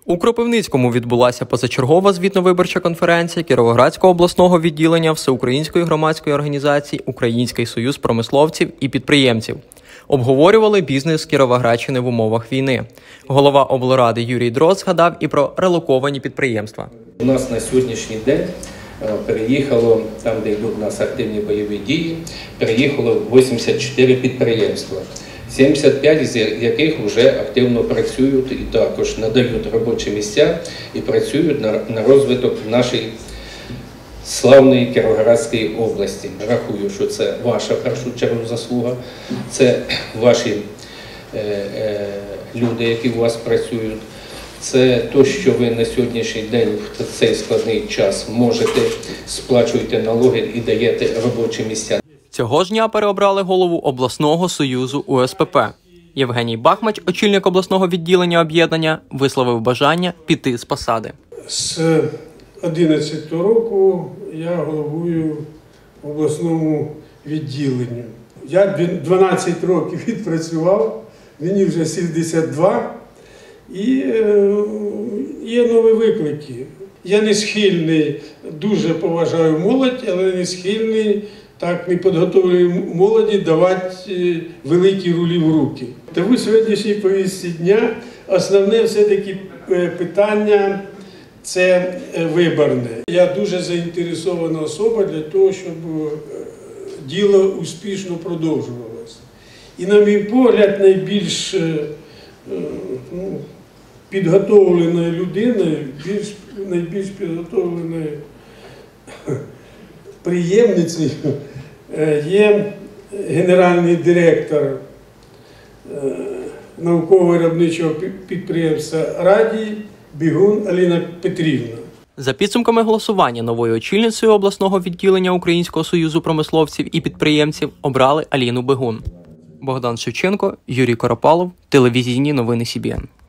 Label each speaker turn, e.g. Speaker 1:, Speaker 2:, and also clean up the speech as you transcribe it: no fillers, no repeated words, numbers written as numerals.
Speaker 1: У Кропивницькому відбулася позачергова звітно-виборча конференція Кіровоградського обласного відділення Всеукраїнської громадської організації «Український союз промисловців і підприємців». Обговорювали бізнес Кіровоградщини в умовах війни. Голова облради Юрій Дрозд згадав і про релоковані підприємства.
Speaker 2: У нас на сьогоднішній день переїхало, там де йдуть у нас активні бойові дії, переїхало 84 підприємства. 75 з яких вже активно працюють і також надають робочі місця і працюють на розвиток нашої славної Кіровоградської області. Рахую, що це ваша, в першу чергу, заслуга, це ваші люди, які у вас працюють. Це те, що ви на сьогоднішній день в цей складний час можете, сплачуєте налоги і даєте робочі місця.
Speaker 1: Цього ж дня переобрали голову обласного союзу УСПП. Євгеній Бахмач, очільник обласного відділення об'єднання, висловив бажання піти з посади.
Speaker 3: З 2011 року я головую в обласному відділенню. Я 12 років відпрацював, мені вже 72, і є нові виклики. Я не схильний, дуже поважаю молодь, але не схильний так непідготовленій молоді давати великі рулі в руки. Тому сьогоднішній повістці дня основне все-таки питання – це виборне. Я дуже заінтересована особа для того, щоб діло успішно продовжувалося. І, на мій погляд, найбільш підготовленою людиною, найбільш підготовленою приємницею є генеральний директор науково-виробничого підприємства «Радій» Бігун Аліна Петрівна.
Speaker 1: За підсумками голосування новою очільницею обласного відділення Українського союзу промисловців і підприємців обрали Аліну Бігун. Богдан Шевченко, Юрій Коропалов, телевізійні новини СІБІН.